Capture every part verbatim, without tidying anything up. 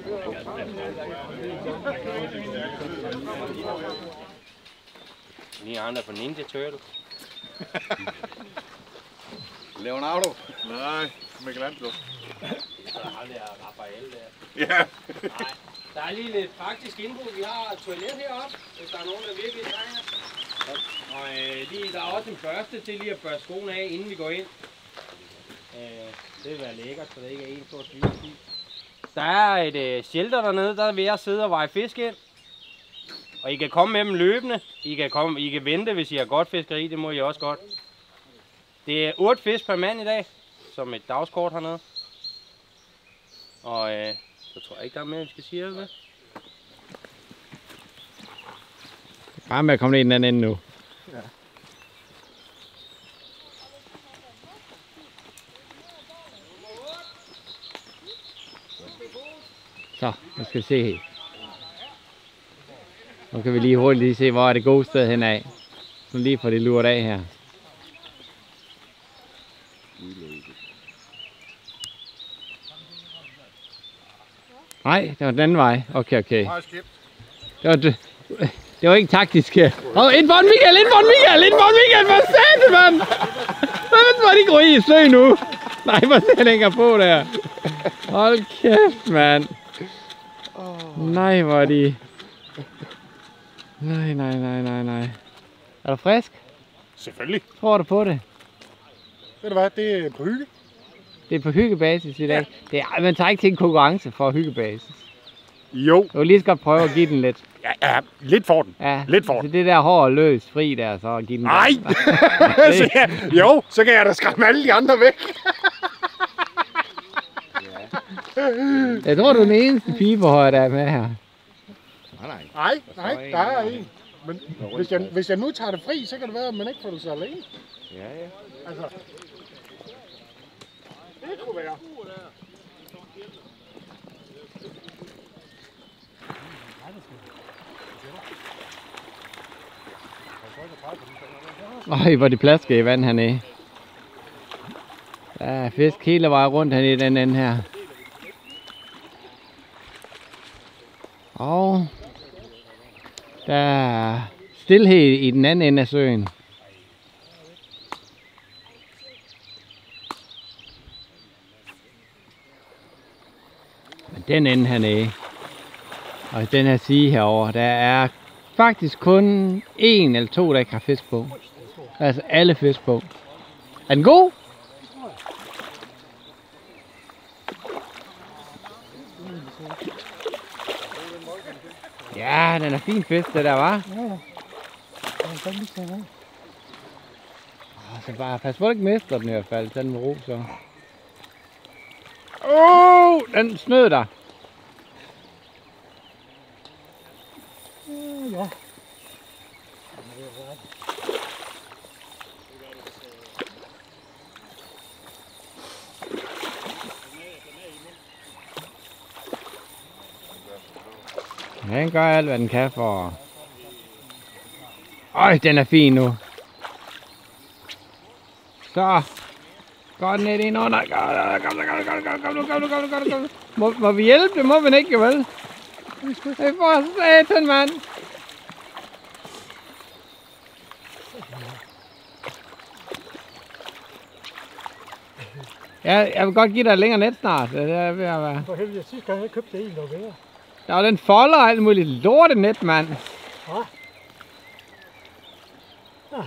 Lige andre på Ninja Turtle. Leonardo? Nej, Michelangelo. Så er det Raphael der. Ja. Nej, der er lige lidt praktisk info. Vi har et toilet heroppe, hvis der er nogen, der virkelig trænger. Og øh, lige, der er også en børste til lige at børste skoene af, inden vi går ind. Øh, det vil være lækkert, så det ikke er en stor svinestil. Der er et øh, shelter dernede, der er ved at sidde og veje fisk ind. Og I kan komme med dem løbende. I kan, komme, I kan vente, hvis I har godt fiskeri. Det må I også godt. Det er otte fisk per mand i dag, som et dagskort hernede. Og øh, så tror jeg ikke, der er mere, vi skal sige det. Bare med at komme ned i den anden ende nu. Ja. Så, nu skal vi se her. Nu kan vi lige hurtigt lige se, hvor er det gode sted henad. Så lige får det luret af her. Nej, det var den anden vej. Okay, okay. Det var, det, det var ikke taktisk her. Åh, oh, ind for en Michael, ind for en Michael, ind for en Michael, for satan, mand! Hvad var de går i sø nu? Nej, hvor ser længere på der. Hold kæft, mand. Nej, hvor er de... Nej, nej, nej, nej, nej. Er du frisk? Selvfølgelig. Tror du på det? Ved du hvad, det er på hygge. Det er på hyggebasis i dag. Ja. Det er, man tager ikke til en konkurrence for hyggebasis. Jo. Du vil lige så godt prøve at give den lidt. Ja, ja, lidt for den. Ja, lidt for så den. det der hård løs fri der, så give den. Nej! så jeg, jo, så kan jeg da skræmme alle de andre væk. Jeg tror, du er den eneste pibehøj, der er med her. Nej, nej, nej, der er en. Men hvis jeg, hvis jeg nu tager det fri, så kan det være, at man ikke får det så alene. Ja, ja. Altså, det kunne være. Øj, hvor det plasker i vand hernede. Der er fisk hele vejen rundt hernede i den ende her. Og der er stilhed i den anden ende af søen. Men den ende hernede, og den her side herovre, der er faktisk kun en eller to, der ikke har fisk på. Altså alle fisk på. Er den god? Ja, den er fin fisk, det der, var. Ja, ja. Så bare pas på, at ikke mister den i hvert fald. Den med ro, så. Åh, oh, den snød der. Ja. Den gør alt, hvad den kan for... Øj, den er fin nu. Så. Går den ned ind under. Kom, kom, kom, kom, kom, kom, kom, kom, kom, kom. Må, må vi hjælpe? Det må vi ikke, vel? Det er for satan, mand. Ja, jeg vil godt give dig længere net snart. Det er ved at være... For helvede, sidste gang jeg købte det en noget mere. Der var den folder og alt muligt lortenet, mand. Ja. Ja.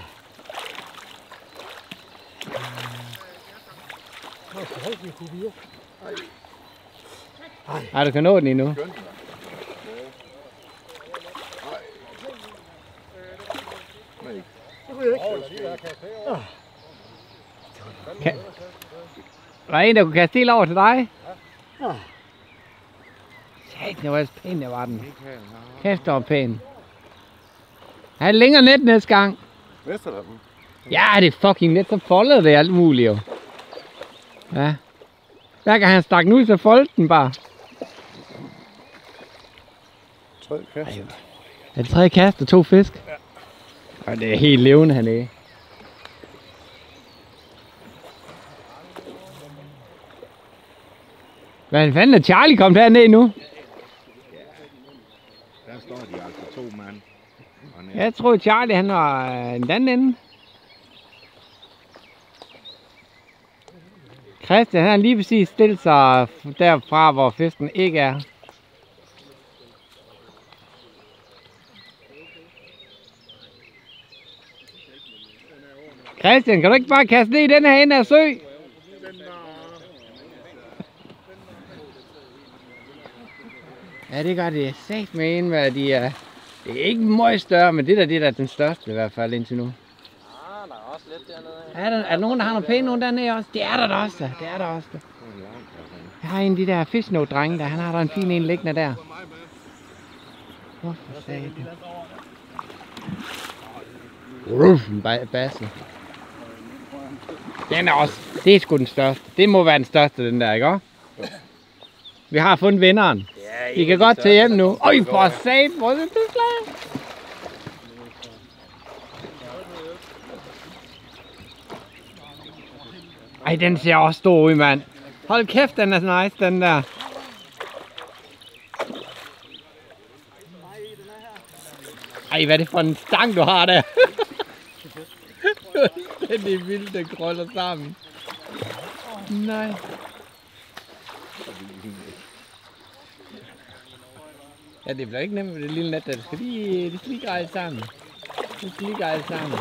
Nå, så højt vi kunne virke. Ej. Ej, du kan nå den endnu. Det kunne jeg ikke. Kan... Var der en, der kunne kaste helt over til dig? Ja. Satan, det var ellers pæn, der var den. Kæft, det var pæn. Jeg har længere net næste gang. Mister den? Ja, det er fucking net, så folder det alt muligt jo. Ja. Hver gang han stak den ud, så foldede den bare. Tredje kast. Er det tredje kast og to fisk? Ja. Og det er helt levende hernede. Hvad fanden er Charlie kommet herned nu? Jeg troede Charlie han var øh, en anden ende. Christian han har lige præcis stillet sig derfra, hvor fisken ikke er. Christian, kan du ikke bare kaste ned i den her ende af sø? Ja, det gør det sagt med en, hvad de er. Det er ikke meget større, men det der, det der er den største i hvert fald indtil nu. Ah, der er også lidt dernede. Er der, er der nogen, der har noget pæne nogen dernede også? Det er der da også, det er der også. Jeg har en af de der fisknå-drenge der, han har der en fin en liggende der. Hvorfor sagde det? Ruff, en basse. Den er også, det er sgu den største. Det må være den største, den der, ikke også? Vi har fundet vinderen. I kan godt tage hjem nu. Øj, for sat, hvor er det slag? Ej, den ser også stor ud, mand. Hold kæft, den er nice, den der. Ej, hvad er det for en stang, du har der? Den er vildt, den krøller sammen. Nej. Ja, det bliver ikke nemt med det lille net der. Det skal lige, det skal lige grejle sammen. Det skal lige grejle sammen.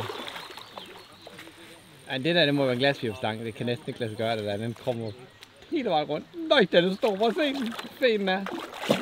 Ej, det der, det må være en glasfiberstang. Det kan næsten ikke lade sig gøre det der. Den kommer hele vejen rundt. Nøj, den er stor. Hvor se den. Se den er.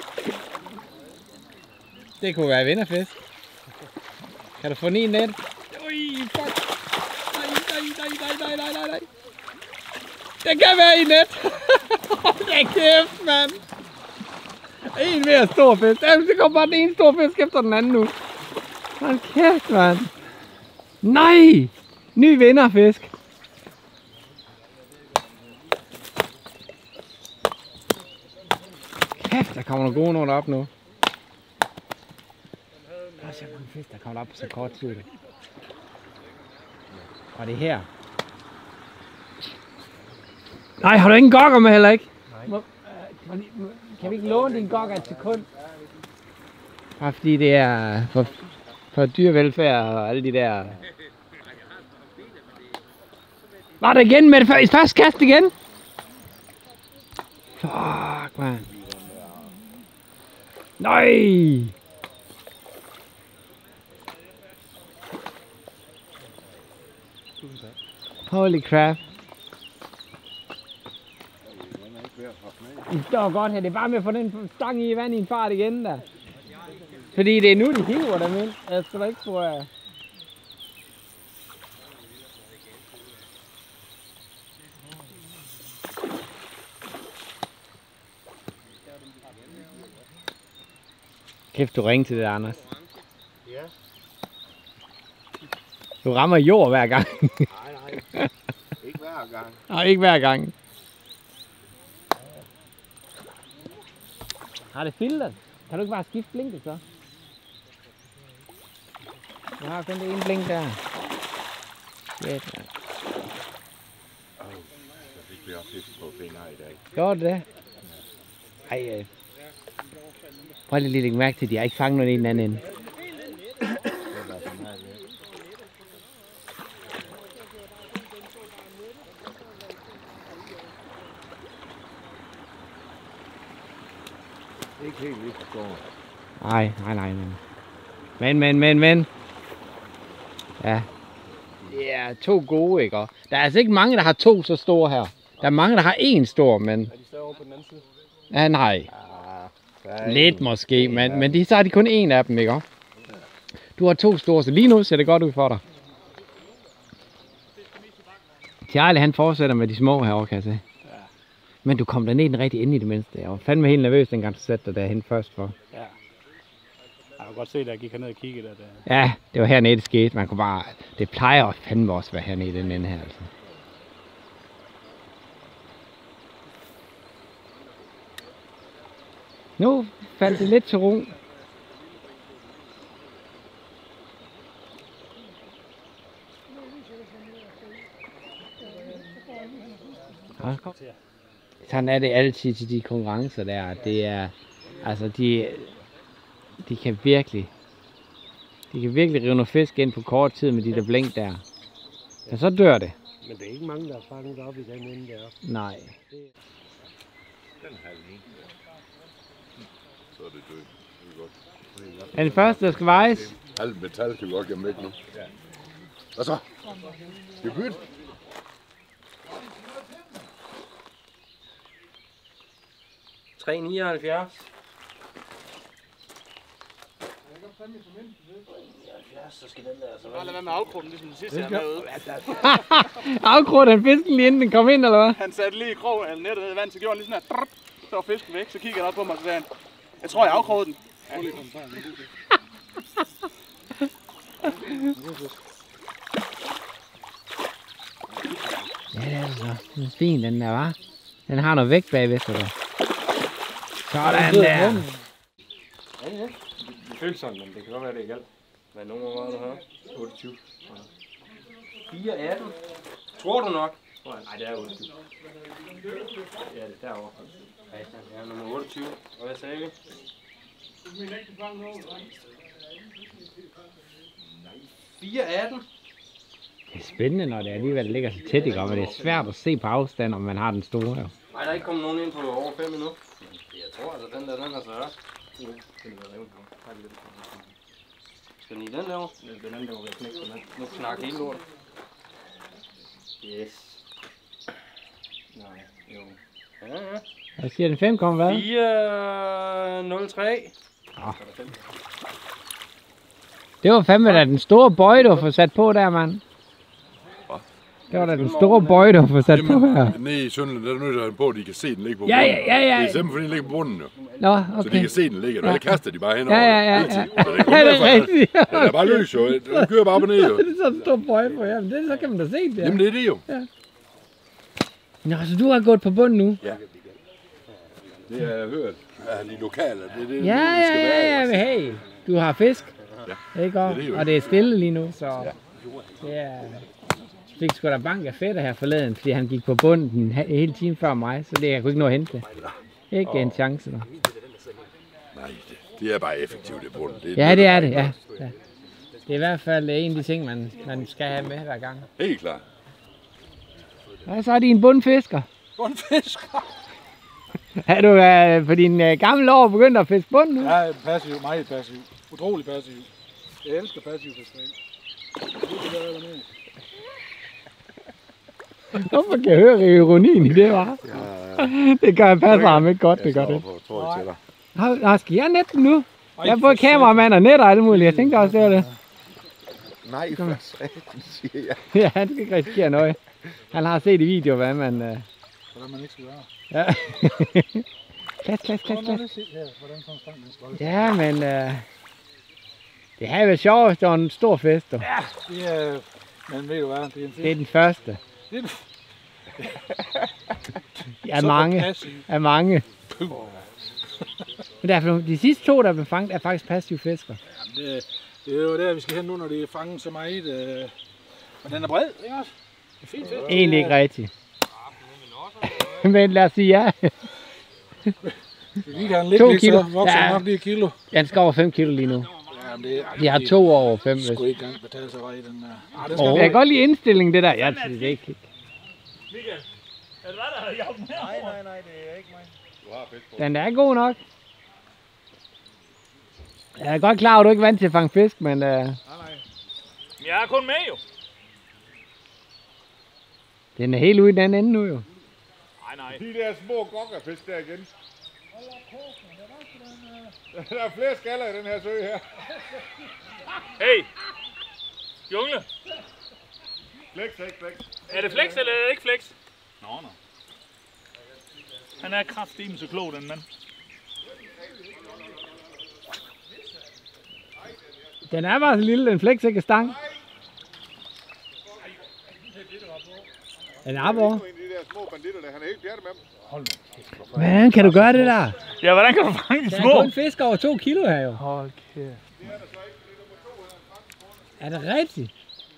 Det kunne være vinderfisk. Kan du få ni net? Ui, fuck. Nej, nej, nej, nej, nej, nej, nej. Det kan være i net. Hold da kæft, mand. En mere stor fisk. Jamen, det kommer bare den ene stor fisk efter den anden nu. Hold kæft, mand. Nej! Ny vinderfisk. Kæft, der kommer nogle gode nogen op nu. Der er så mange fisk, der kommer op på så kort tid. Og det er her. Nej, har du ingen gokker med heller ikke? Nej. Kan vi ikke låne din gokker et sekund? Bare fordi det er for, for dyrevelfærd og alle de der... Var der igen med det første kast igen? Fuck, man. Nej! Holy crap. Det står godt her. Det er bare med at få den stang i vand i en fart igen der. Fordi det er nu, de hiver dem ind. Jeg skal da ikke få... Uh... Kæft, du ringer til det, Anders. Ja. Du rammer jord hver gang. Nej, nej. Ikke hver gang. Nej, ikke hver gang. Har det filtret? Kan du ikke bare skifte blinket så? Jeg har kun det ene blink der. Shit, man. Så fik vi også fisk på fingre i dag. Gjorde det? Ej, øh. Prøv lige at lægge mærke til, at de har ikke fanget noget i den anden ende. Det er ikke helt lige forstået. Nej, nej, nej, men. Men, men, men, men. Ja. Det er to gode, ikke? Og der er altså ikke mange, der har to så store her. Der er mange, der har én stor, men... Er de større over på den anden side? Ja, nej. Ja, Lidt måske, men, men de, så har de kun én af dem, ikke? Du har to store, så lige nu ser det godt ud for dig. Charlie, han fortsætter med de små herovre, kan jeg se. Men du kom derned den rigtig inde i det mindste. Jeg var fandme helt nervøs, dengang du satte dig derhen først for. Ja. Jeg kan godt se, at jeg gik herned og kiggede der. der. Ja, det var hernede, det skete. Man kunne bare... Det plejer også fandme også at være hernede i den ende her, altså. Nu faldt det lidt til ro. Ja, kom. Sådan er det altid til de konkurrencer der. Det er, altså de, de kan virkelig De kan virkelig rive noget fisk ind på kort tid med de der blink der. Ja, så dør det. Men det er ikke mange, der er fanget op i den ende der. Nej. Den halv ni. Så er det død. Det er godt. Er det første, der skal vejes? Halv metal kan vi godt gemme væk nu. Ja. Hvad så? Skal vi bytte? tre nioghalvfjerds. Så skal den der altså Bare lad være med afkrudten, ligesom den sidste her derude. Afkrudt han fisken lige inden den kom ind, eller hvad? Han satte lige i krog af nettet ned i vand, så gjorde han lige sådan her. Så var fisken væk, så kiggede han op på mig og sagde han, jeg tror jeg afkrudte den. Ja, det er det så. Den er fin, den der, var. Den har noget vægt bagved, så der. Sådan der. Ja, ja. Det føles sådan, men det kan godt være, det er galt. Hvad nummer var det her? otteogtyve. fire atten. Tror du nok? Nej, det er otteogtyve. Ja, det er derovre. Ja, nummer otteogtyve. Og hvad sagde vi? fire atten. Det er spændende, når det alligevel ligger så tæt, ikke? Og det er svært at se på afstand, om man har den store. Jo. Nej, der er ikke kommet nogen ind på over fem minutter. Men jeg tror altså, den der, den er større. Skal den i den derovre? Den anden, der må være knægt på den. Nu snakker hele lortet. Yes. Nej, jo. Ja, ja. Hvad siger den? fem komma hvad? fire nul tre. Oh. Det var fandme da den store bøje, du har fået sat på der, mand. Det var da den store bøje, du har fået sat på her. Nede i Sønderland, der er nødt til på, at de kan se den ligge på Ja, bunden. ja, ja, ja. Det er simpelthen fordi den ligger på bunden, jo. Nå, okay. Så de kan se den ligger. Og der kaster de bare hen Ja, over ja, ja, hele tiden. ja. Så det er kun Ja, det er derfor, rigtigt. Den er bare løs, jo. Den kører bare op og ned, jo. Det er sådan en stor bøje på jer, men det, så kan man da se det. Jamen, det er det jo. Nå, så du har gået på bunden nu? Ja. Det har jeg hørt. Ja, de lokale, det er det, Ja, det skal ja, være. ja, altså. men hey, du har fisk. Ja. Ikke også? Det er det jo. Og det er stille lige nu, så Ja. det er... Jeg fik sgu da bank af fætter her forleden, fordi han gik på bunden hele timen før mig, så det jeg kunne ikke nå at hente det. Ikke en chance der. Nej, det, det er bare effektivt, det bunden. Det Ja, det er det, ja. ja. Det er i hvert fald en af de ting, man, man skal have med hver gang. Helt klart. Og så er de en bundfisker. Bundfisker. Er du uh, på din uh, gamle år begyndt at fiske bund nu? Ja, passiv, meget passiv. Utrolig passiv. Jeg elsker passiv fiskeri. Hvorfor kan jeg høre ironien i det, var? Ja, det gør jeg passer ham ikke godt, det gør det. Tror jeg til dig. Nå, skal jeg nette den nu? Jeg har både kameramand og net og alt muligt. Jeg tænkte også, det var det. Nej, for satan, siger jeg. Ja, han skal ikke risikere noget. Han har set i video, hvad man... Uh... Hvordan man ikke skal gøre. Ja. Klas, klas, klas, klas. Hvordan sådan en stang, den skal Ja, men... Uh... Det har været sjovt, hvis det var en stor fest, dog. Ja, det er... Men ved du hvad, det er en Det er den første. Det er Af mange. Af mange. Men derfor, de sidste to, der blev fanget, er faktisk passive fisker. Jamen, det, det er jo der, vi skal hen nu, når det er fanget så meget. Øh... Men den er bred, ikke også? Det er fint fedt. Egentlig ikke rigtigt. Men lad os sige ja. Vi kan ligge To lidt, kilo. så vokser Ja. den nok lige et kilo. Den skal over fem kilo lige nu. Jamen, det er... De har to over fem. Det Hvis. skulle ikke engang betale sig i den der. Ah, den Jeg kan godt lide indstillingen, det der. Jeg synes det er ikke. Michael, er det dig, der har hjulpet med? Nej, nej, nej, det er ikke mig. Du har fisk på. Den er god nok. Jeg er godt klar over, at du ikke er vant til at fange fisk, men... Uh... Nej, nej. Jeg er kun med jo. Den er helt ude i den ende nu jo. Nej, nej. De der små gokkerfisk der igen. Der er flere skaller i den her sø her. Hey! Jungle! Flex, flex, flex. Er det flex, eller er det ikke flex? Nå, nå. Han er kraftedeme så klog, den mand. Den er bare så lille, den flex ikke er stang. Den er på. En af de der små banditter der, han er helt pjattet med dem. Hold nu. Hvordan kan du gøre det der? Ja, hvordan kan du fange de Der er små? kun fisk over to kilo her jo. Hold kæft. Er det rigtigt?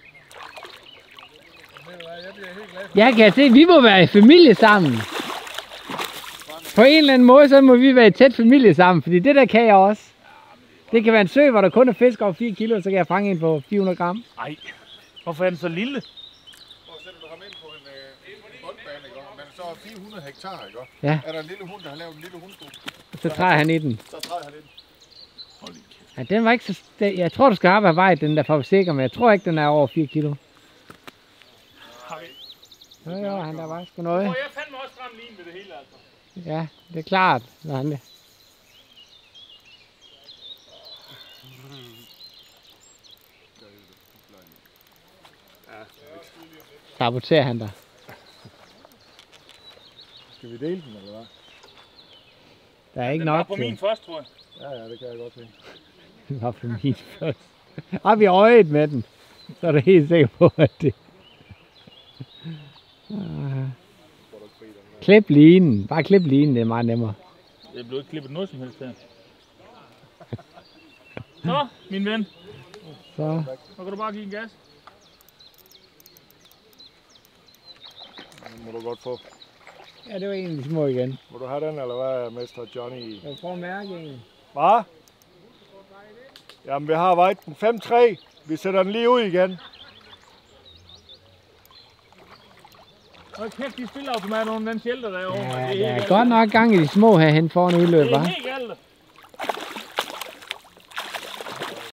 Jeg kan se, at vi må være i familie sammen. På en eller anden måde, så må vi være i tæt familie sammen, fordi det der kan jeg også. Det kan være en sø, hvor der kun er fisk over fire kilo, så kan jeg fange en på fire hundrede gram. Nej. Hvorfor er den så lille? Hvor sætter du ham ind på en øh, boldbane, ikke? Men så er fire hundrede hektar, ikke? Ja. Er der en lille hund, der har lavet en lille hundsko? Så træder han i den. Så træder han ind. Hold lige kæft. Ja, den var ikke så... Jeg tror, du skal arbejde vej, den der for at sikre, men jeg tror ikke, den er over fire kilo. Har vi? Ja, ja, han der var sgu noget. Og jeg fandt mig også frem lige ved det hele, altså. Ja, det er klart, når han saboterer han dig. Skal vi dele den, eller hvad? Der er ikke Den var nok på til. min først, tror jeg. Ja, ja, det kan jeg godt se. Den var på min først. Har vi øjet med den, så er du helt sikker på, at det... Ah. Klip linen. Bare klip linen, det er meget nemmere. Det blev ikke klippet noget som helst her. Så, min ven. Så. Så kan du bare give en gas. Den må du godt få. Ja, det var en af de små igen. Må du have den, eller hvad, mester Johnny? Jeg får mærke en. Hvad? Jamen, vi har vejet den fem tre. Vi sætter den lige ud igen. Hold kæft, de spilleautomater under den shelter derovre. Ja, det der helt er godt nok gang i de små herhen foran udløb, Det er hva'? helt galt.